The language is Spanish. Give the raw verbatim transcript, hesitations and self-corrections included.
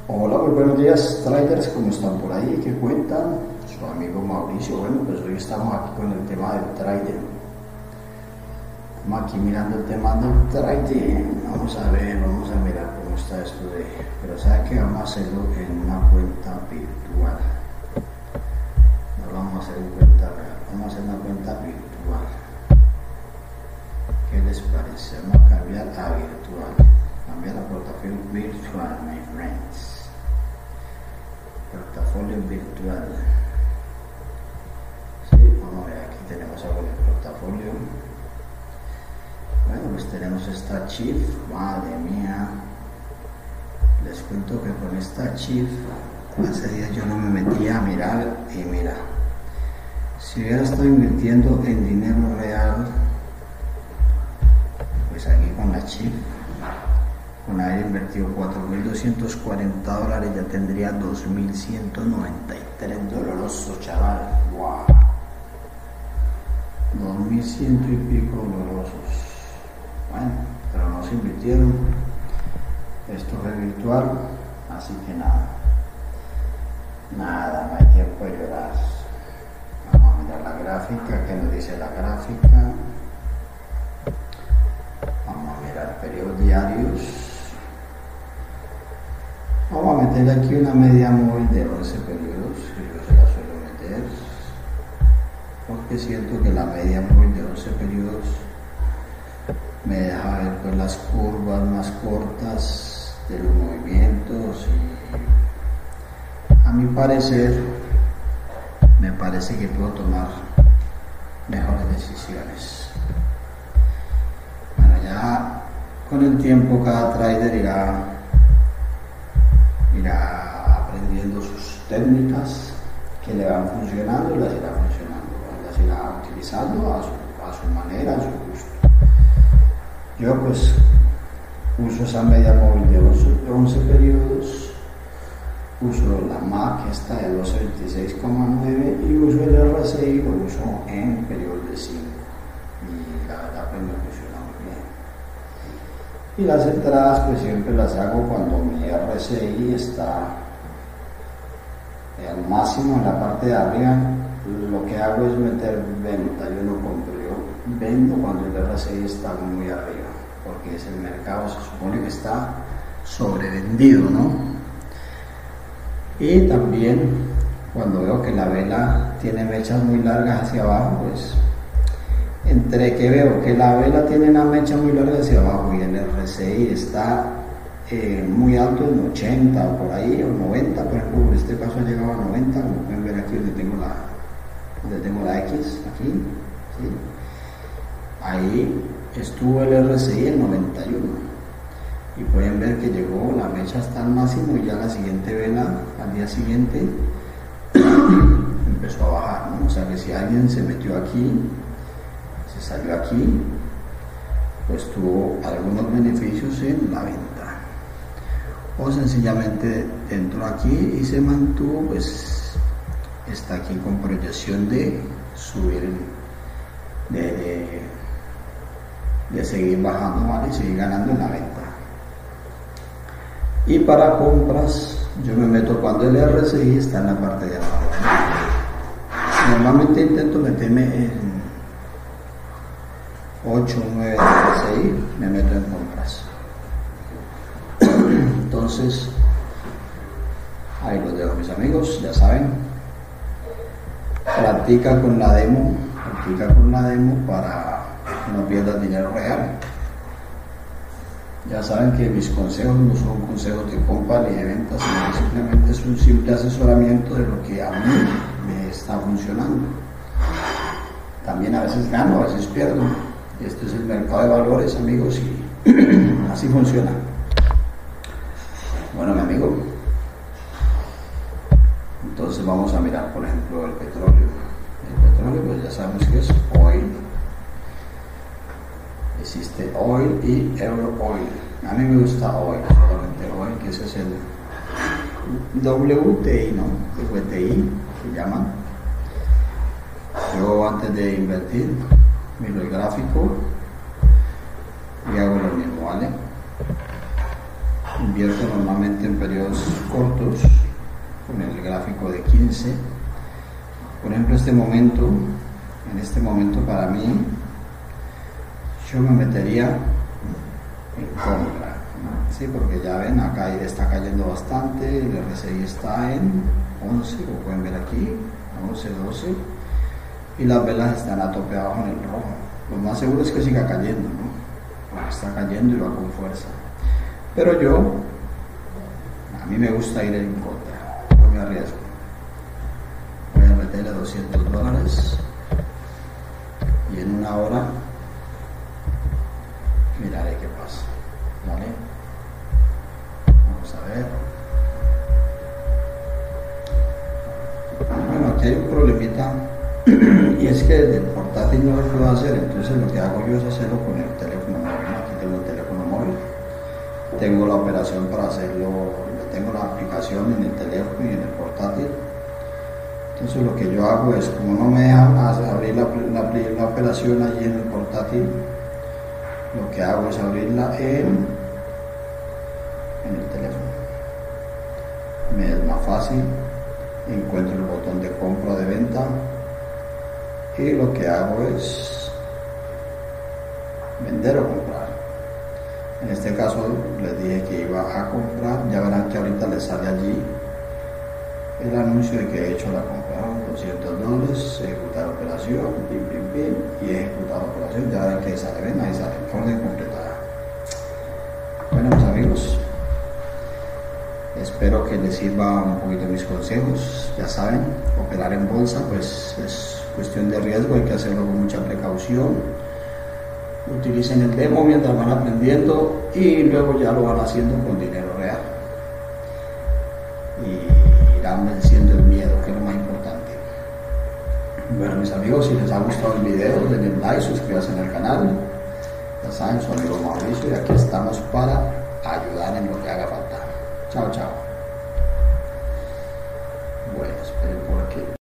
Hola, muy buenos días, traders, ¿cómo están por ahí? ¿Qué cuentan? Su amigo Mauricio. Bueno, pues hoy estamos aquí con el tema del trading. Estamos aquí mirando el tema del trading. Vamos a ver, vamos a mirar cómo está esto de... Pero ¿sabe qué? Vamos a hacerlo en una cuenta virtual. No lo vamos a hacer en cuenta real, vamos a hacer una cuenta virtual. ¿Qué les parece? Vamos a cambiar a virtual. Cambiar a portafolio virtual, my friends. Portafolio virtual. Sí, vamos a ver, aquí tenemos algo de portafolio. Bueno, pues tenemos esta Chief. Madre mía, les cuento que con esta Chief hace días yo no me metía a mirar y mira, si hubiera estado invirtiendo en dinero real, pues aquí con la Chief, con haber invertido cuatro mil doscientos cuarenta dólares, ya tendría dos mil ciento noventa y tres dolorosos, chaval. Wow, dos mil ciento y pico dolorosos. Bueno, pero no se invirtieron. Esto es virtual, así que nada, nada, no hay tiempo de llorar. Vamos a mirar la gráfica. ¿Qué nos dice la gráfica? Vamos a mirar periodos diarios. Vamos a meter aquí una media móvil de once periodos, que yo se la suelo meter, porque siento que la media móvil de once periodos me deja ver pues las curvas más cortas de los movimientos y a mi parecer me parece que puedo tomar mejores decisiones. Bueno, ya con el tiempo cada trader irá irá aprendiendo sus técnicas que le van funcionando y las irá funcionando, las irá utilizando a su, a su manera, a su gusto. Yo pues uso esa media móvil de once periodos, uso la M A C esta de doce veintiséis coma nueve y uso el R S I, lo uso en periodos de cinco y la verdad pues me funciona muy bien. Y las entradas pues siempre las hago cuando mi R S I está al máximo en la parte de arriba. Lo que hago es meter venta, yo no compro, yo vendo cuando el R S I está muy arriba, porque es el mercado, se supone que está sobrevendido, ¿no? Y también cuando veo que la vela tiene mechas muy largas hacia abajo, pues entre que veo que la vela tiene una mecha muy larga hacia abajo y el R S I está eh, muy alto en ochenta o por ahí, o noventa, por ejemplo, en este caso ha llegado a noventa, como pueden ver aquí donde tengo la, donde tengo la X, aquí, ¿sí? Ahí estuvo el R S I en noventa y uno y pueden ver que llegó la mecha hasta el máximo y ya la siguiente vela al día siguiente empezó a bajar, ¿no? O sea que si alguien se metió aquí, se salió aquí, pues tuvo algunos beneficios en la venta, o sencillamente entró aquí y se mantuvo, pues está aquí con proyección de subir, de, de, de seguir bajando, ¿vale? Y seguir ganando en la venta. Y para compras yo me meto cuando el R S I está en la parte de abajo, ¿no? Normalmente intento meterme en ocho o nueve de R S I, me meto en compras. Entonces ahí los dejo, mis amigos, ya saben, practica con la demo, practica con la demo para que no pierdas dinero real. Ya saben que mis consejos no son consejos de compra ni de venta, sino que simplemente es un simple asesoramiento de lo que a mí me está funcionando. También a veces gano, a veces pierdo. Este es el mercado de valores, amigos, y así funciona. Bueno, mi amigo, entonces vamos a mirar, por ejemplo, el petróleo. El petróleo, pues ya sabemos que es oil. Existe oil y euro oil. A mí me gusta oil, solamente oil, que ese es el W T I, ¿no? W T I se llama. Yo antes de invertir miro el gráfico y hago lo mismo, ¿vale? invierto normalmente en periodos cortos con el gráfico de quince. Por ejemplo, este momento, en este momento para mí, yo me metería en compra, ¿no? Sí, porque ya ven, acá está cayendo bastante, el R S I está en once, lo pueden ver aquí, once, doce, y las velas están a tope abajo en el rojo. Lo más seguro es que siga cayendo, ¿no? Porque está cayendo y va con fuerza. Pero yo, a mí me gusta ir en contra, no me arriesgo. Voy a meterle doscientos dólares y en una hora miraré qué pasa, ¿vale? Vamos a ver. Bueno, aquí hay un problemita y es que desde el portátil no lo puedo hacer, entonces lo que hago yo es hacerlo con el teléfono móvil. Aquí tengo el teléfono móvil, tengo la operación para hacerlo, tengo la aplicación en el teléfono y en el portátil. Entonces lo que yo hago es, como no me dejan abrir la, la, la operación allí en el portátil, lo que hago es abrirla en, en el teléfono. Me es más fácil, encuentro el botón de compra o de venta y lo que hago es vender o comprar. En este caso les dije que iba a comprar, ya verán que ahorita les sale allí el anuncio de que he hecho la compra, doscientos dólares, ejecutar operación, pim, pim, pim, y ejecutar operación, ya verán que sale, ven, ahí sale, orden completada. Bueno, mis amigos, espero que les sirva un poquito mis consejos. Ya saben, operar en bolsa pues es cuestión de riesgo, hay que hacerlo con mucha precaución. Utilicen el demo mientras van aprendiendo y luego ya lo van haciendo con dinero real. Y irán venciendo el miedo, que es lo más importante. Bueno, mis amigos, si les ha gustado el video, denle like, suscríbanse al canal. Ya saben, su amigo Mauricio y aquí estamos para ayudar en lo que haga falta. Chao, chao. Bueno, esperen por aquí.